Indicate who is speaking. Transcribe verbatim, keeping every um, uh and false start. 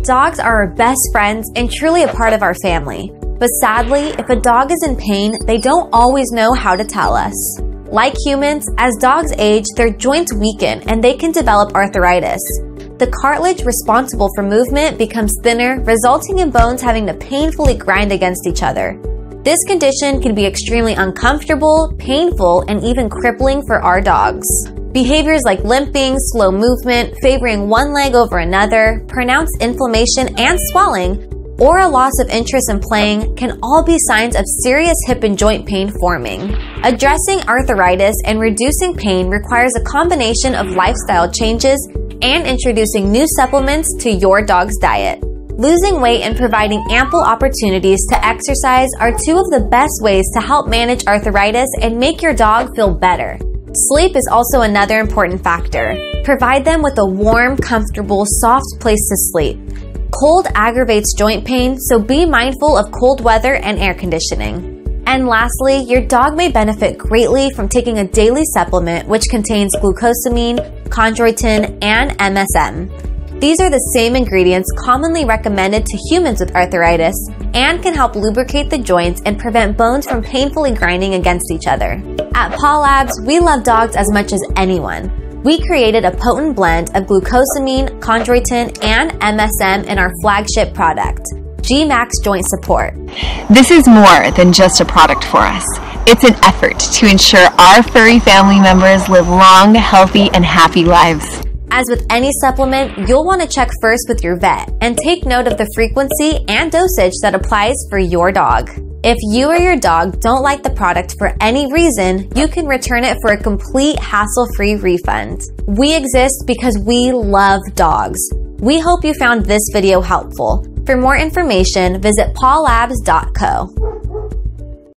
Speaker 1: dogs are our best friends and truly a part of our family. But sadly, if a dog is in pain, they don't always know how to tell us. Like humans, as dogs age, their joints weaken and they can develop arthritis. The cartilage responsible for movement becomes thinner, resulting in bones having to painfully grind against each other. This condition can be extremely uncomfortable, painful, and even crippling for our dogs. Behaviors like limping, slow movement, favoring one leg over another, pronounced inflammation and swelling, or a loss of interest in playing can all be signs of serious hip and joint pain forming. Addressing arthritis and reducing pain requires a combination of lifestyle changes and introducing new supplements to your dog's diet. Losing weight and providing ample opportunities to exercise are two of the best ways to help manage arthritis and make your dog feel better. Sleep is also another important factor. Provide them with a warm, comfortable, soft place to sleep. Cold aggravates joint pain, so be mindful of cold weather and air conditioning. And lastly, your dog may benefit greatly from taking a daily supplement which contains glucosamine, chondroitin, and M S M. These are the same ingredients commonly recommended to humans with arthritis and can help lubricate the joints and prevent bones from painfully grinding against each other. At Paw Labs, we love dogs as much as anyone. We created a potent blend of glucosamine, chondroitin, and M S M in our flagship product, G Max Joint Support.
Speaker 2: This is more than just a product for us. It's an effort to ensure our furry family members live long, healthy, and happy lives.
Speaker 1: As with any supplement, you'll want to check first with your vet and take note of the frequency and dosage that applies for your dog. If you or your dog don't like the product for any reason, you can return it for a complete hassle-free refund. We exist because we love dogs. We hope you found this video helpful. For more information, visit paw labs dot co.